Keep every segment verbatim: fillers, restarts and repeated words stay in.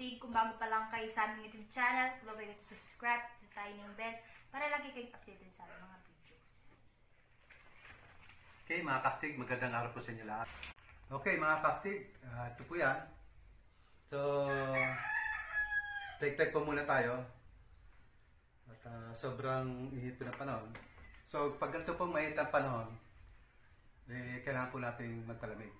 astig. Kung bago pa lang kayo sa aming YouTube channel, huwag kayo to subscribe, tayo ng bell, para lagi kayong updated sa mga videos. Okay, mga kastig, magandang araw po sa inyo lahat. Okay, mga kastig, uh, ito po yan. So, take-take po muna tayo. At uh, sobrang ihit po na panahon. So, pag ganito po mahit ang panahon, eh, kailangan po natin magpalamig.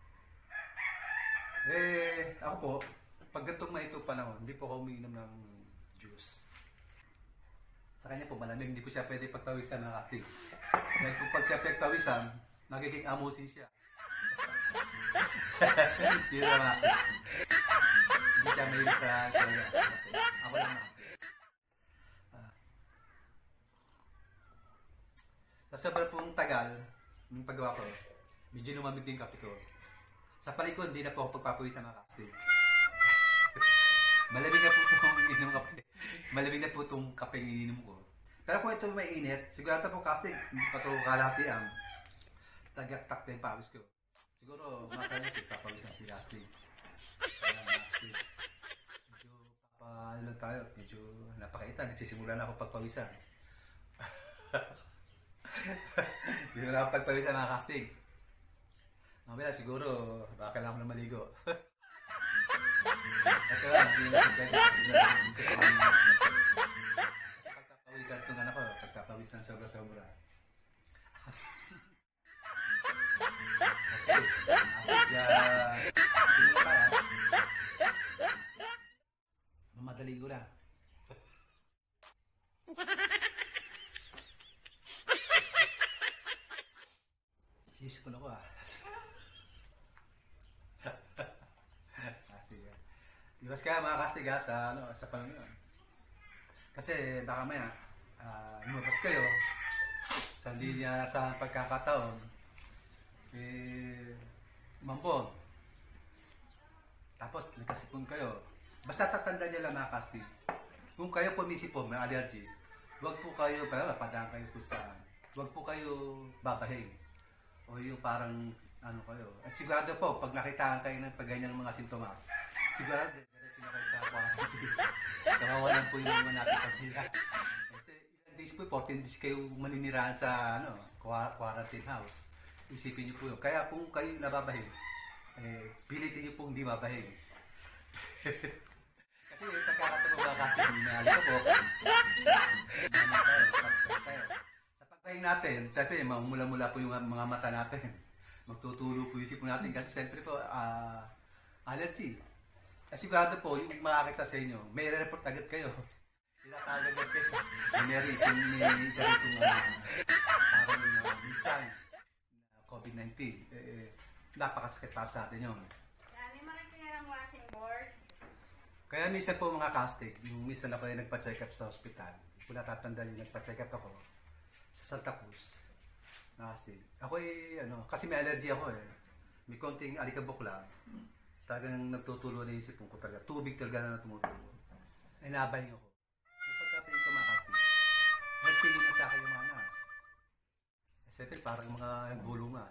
Eh, ako po, pag ganito mahit ang panahon, hindi po ako umiinom ng juice. Sa kanya po malamig, hindi po siya pwede pagpawisan ng kastig. Dahil po pag siya pagpawisan, magiging amusin siya. Yun lang mga kastig. Hindi siya mahilig sa kanya. Ako lang mga kastig. Sa sobrang pong tagal, yung paggawa ko, medyo lumamig din yung kape ko. Sa palikod, hindi na po ako pagpapawisan mga kastig. Malamig na po itong ininom kape. Malamig na po itong kape yung ininom ko. Pero kung ito may init, sigurado po kastig, hindi pa ito kalahatian. Tagak-tak na yung pawis ko. Siguro, masaya ito, papawis na si kastig. Kaya kastig. Medyo papalo tayo, medyo napakaitan. Nagsisimula na ako pagpawisan. Hindi mo na pagpawisan mga kastig. Mamaya siguro, baka kailangan ko na maligo. Ito lang, hindi na pagpapawisan itong anak ko, pagpapawis ng sobra-sobra. Okay, kastig, uh, tingin pa ha. Mamadali ko na. Sisipon ako ah. Kastig ah. Iwas ka mga kastig ah sa, ano, sa panahon yun. Kasi baka maya, uh, lumabas kayo sa hindi niya sa pagkakataon, eh, umambon. Tapos nagkasipon kayo. Basta tatanda niya lang mga kastig. Kung kayo po misipon, may allergy, huwag po kayo, pala padaan kayo po sa, huwag po kayo babahin. O yung parang ano kayo. At sigurado po, pag nakitaan kayo ng pagganyan ng mga sintomas, sigurado, diretso na kayo sa quarantine. Kawawalan po yung mga natin pagkila. Kasi ilang days po, fourteen days kayo maninirahan sa ano, quarantine house. Isipin niyo po yun. Kaya kung kayo nababahin, eh, pilitin niyo pong hindi mabahin. Kasi yung pagkakataon ba kasi minahali ko po, ano tayo, tayo. Pagkain natin, siyempre, mamula-mula po yung mga mata natin. Magtutulo po yung isip natin kasi siyempre po, uh, allergy. Kasi sigurado po, yung makakita sa inyo, may report agad kayo. Tinatawag agad kayo. May reason, may isa rin itong uh, parang uh, sign na COVID nineteen. Eh, napakasakit para sa atin yun. Yan, yung makikirang washing board. Kaya minsan po mga kastig, yung minsan ako yung nagpa-check up sa hospital. Kung natatanda yung nagpa-check up ako, sa Santa Cruz, nakastig. Ako eh, ano, kasi may allergy ako eh. May konting alikabok lang. Talagang nagtutulo na isip ko talaga. Tubig talaga na tumutulo. Ay nabaling ako. Yung pagkatingin ko mga kastig, nagpili na sa akin yung mga nas. Siyempre parang mga bulungan.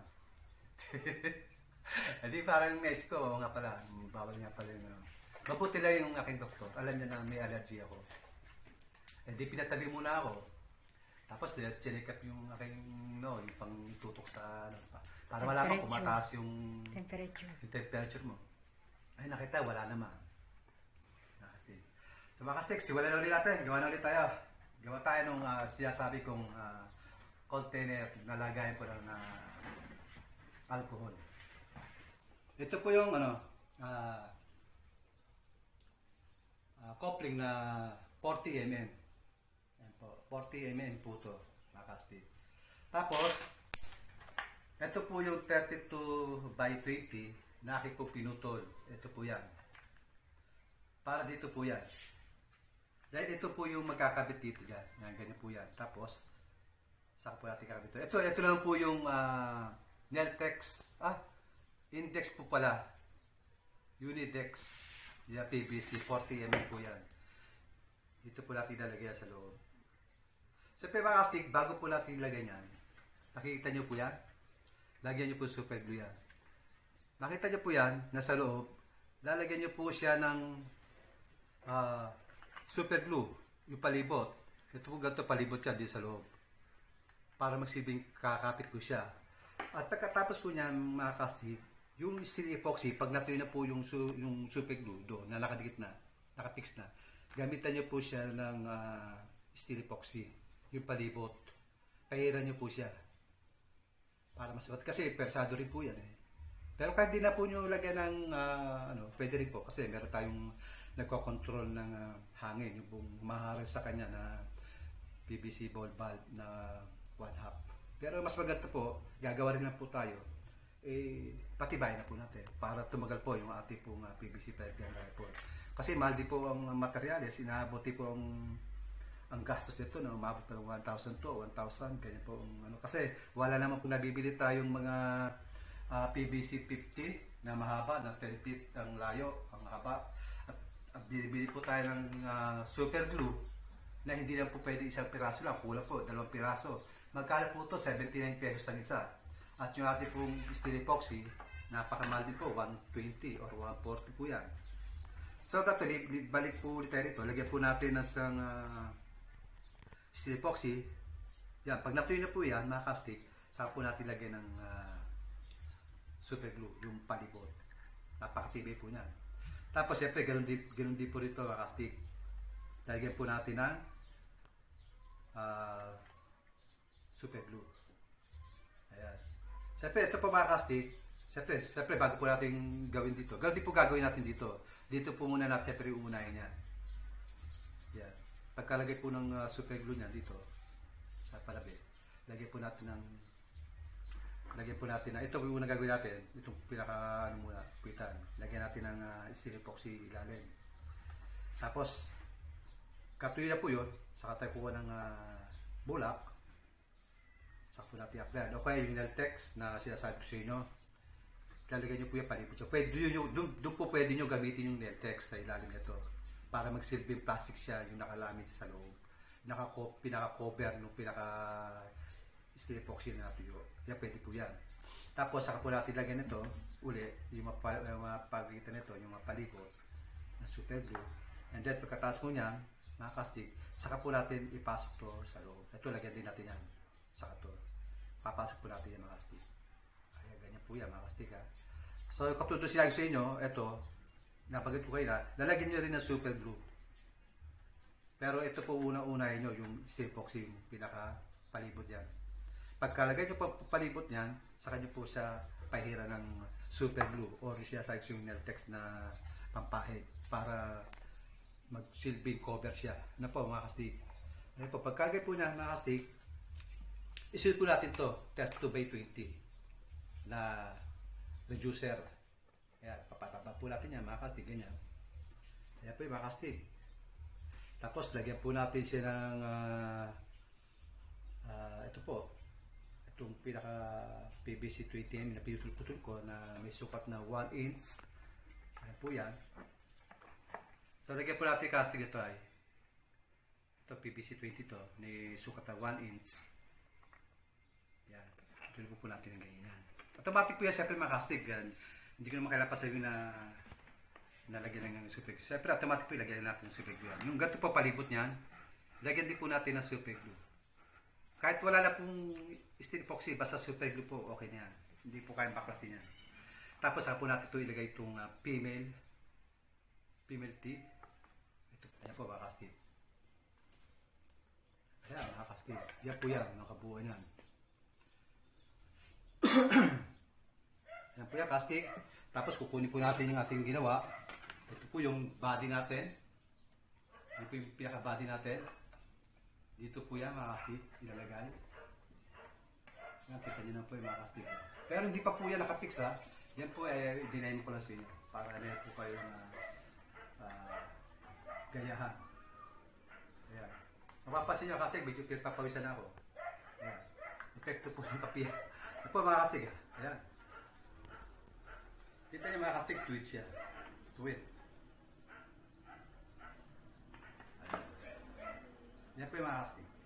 Hindi parang naisip ko, nga pala, bawal nga pala yung ano. Mabuti lang yung aking doktor. Alam niya na may allergy ako. Eh di pinatabi muna ako. Tapos, check up yung aking, no, yung pang tutok sa, ano, para malaman kung mataas yung temperature. yung temperature mo. Ay, nakita, wala naman. Nakastig. So, mga kastig, siwala na ulit natin. Gawa na ulit tayo. Gawa tayo nung uh, sinasabi kong uh, container na lagayan po ng uh, alcohol. Ito po yung, ano, uh, uh, coupling na forty millimeters. forty millimeters po ito, mga kastig. Tapos, ito po yung thirty-two by twenty na aking po pinutol. Ito po yan. Para dito po yan. Dahil ito po yung magkakabit dito dyan. Yan, ganyan po yan. Tapos, saka po natin kakabit ito. Ito, ito lang po yung uh, Neltex, ah, Index po pala. Unidex, yan, P V C, forty millimeters po yan. Dito po natin ilalagay sa loob. Siyempre mga kastig, bago po natin ilagay yan, nakikita nyo po yan? Lagyan nyo po super glue yan. Nakita nyo po yan, nasa loob, lalagyan nyo po siya ng ah, super glue, yung palibot. Ito po ganito palibot yan din sa loob. Para magsibing kakapit ko siya. At pagkatapos po niyan mga kastig, yung steel epoxy, pag natuloy na po yung, su yung super glue doon, na nakadikit na, nakapix na, gamitan nyo po siya ng uh, steel epoxy, yung palibot. Pahiran nyo po siya. Para mas kasi persado rin po yan eh. Pero kahit di na po nyo lagyan ng, uh, ano, pwede rin po, kasi meron tayong nagko-control ng uh, hangin, yung buong maharang sa kanya na P V C ball valve na one half. Pero mas maganda po, gagawa rin lang po tayo, eh, patibay na po natin para tumagal po yung ating pong uh, P V C pipe yan po. Kasi mahal din po ang materials, inaabot po ang ang gastos nito na umabot pa ng one thousand to one thousand, ganyan po ang, ano, kasi wala naman po nabibili tayong mga uh, P V C fifty na mahaba, na ten feet ang layo, ang haba. At, at binibili po tayo ng uh, super glue na hindi lang po pwede isang piraso lang, kulang po, dalawang piraso. Magkano po ito? seventy-nine pesos ang isa. At yung ating pong steel epoxy, napakamahal din po, one twenty or one forty po yan. So, dapat balik po ulit tayo rito. Lagyan po natin ng isang uh, steel epoxy. Yan, pag natuloy na po yan, mga kastig, saka po natin lagyan ng uh, super glue, yung palibot. Napakatibay po yan. Tapos, siyempre, ganun din, ganun din po rito, mga kastig. Lagyan po natin ng uh, super glue. Ayan. Siyempre, ito po mga kastig, siyempre, siyempre, bago po natin gawin dito, ganun din po gagawin natin dito. Dito po muna natin, siyempre, uunahin yan. Yan. Pagkalagay po ng uh, super glue niyan dito, sa palabi, lagyan po natin ng, lagyan po natin na, ito po yung unang gagawin natin, itong pinaka, ano muna, pitan. Lagyan natin ng uh, steel epoxy ilalim. Tapos, katuloy na po yun, saka tayo kuha ng uh, bulak, saka po natin i-apply. O kaya yung Neltex na sinasabi ko sa inyo, lalagay nyo po yung palibot nyo. Pwede, doon, doon po pwede nyo gamitin yung Neltex sa ilalim nito para magsilbing plastic siya, yung nakalamit sa loob. Naka, pinaka-cover nung pinaka-steel epoxy na natuyo. Yan, pwede po yan. Tapos, saka po natin lagyan nito, uli, yung mapagitan nito, yung mapalibot na super glue. And then, pagkataas mo niyan, mga kastig, saka po natin ipasok to sa loob. Ito, lagyan din natin yan. Saka to. Papasok po natin yan, mga kastig. Kaya ganyan po yan, mga kastig, ha. So, katulad sila sa inyo, ito, napagod ko kayo na, lalagyan nyo rin ng super glue. Pero ito po una-unahin nyo, yung steel epoxy, yung pinaka-palibot yan. Pagkalagay nyo pa palibot yan, saka nyo po siya pahira ng super glue or siya sa yung Neltex na pampahid para mag-silbing cover siya. Ano po mga kastig? Ano po, pagkalagay po niya mga kastig, isil po natin to thirty-two by twenty na reducer. Ayan, papataba po natin yan mga kastig, ganyan. Ayan po yung mga kastig. Tapos lagyan po natin siya ng uh, uh, ito po, itong pinaka P V C twenty millimeter na pinutol-putol ko na may sukat na one inch. Ayan po yan. So lagyan po natin kastig ito ay ito P V C twenty to, may sukat na one inch. Yan, tuloy po po natin ng ganyan. Automatic po yan, siyempre mga kastig. Hindi ko naman kailangan pa sabihin na nalagyan ng super glue. Siyempre automatic po ilagyan natin ng super glue yan. Yung ganito po palibot niyan, lagyan din po natin ng super glue. Kahit wala na pong steel epoxy, basta super glue po, okay na yan. Hindi po kayang baklasin yan. Tapos saka po natin ito ilagay itong uh, female female tip. Ito, ayan po mga kastig. Ayan mga kastig. Yan po yan, nakabuo yan. Yan po yan kastig. Tapos kukunin po natin yung ating ginawa. Ito po yung body natin. Ito po yung pinaka body natin. Dito po yan mga kastig, ilalagay. Yan, kita nyo na po yung mga kastig. Pero hindi pa po yan nakapix ha. Yan po eh, dinayin ko lang sa inyo. Para na po kayo na uh, gayahan. Ayan. Mapapansin nyo kasi medyo papawisan ako. Ayan. Epekto po ng kapiya. Ito po mga kastig ha. Ayan. Kita nyo mga kastig, tweet siya. Tweet. Ayan. Yan po yung mga kastig.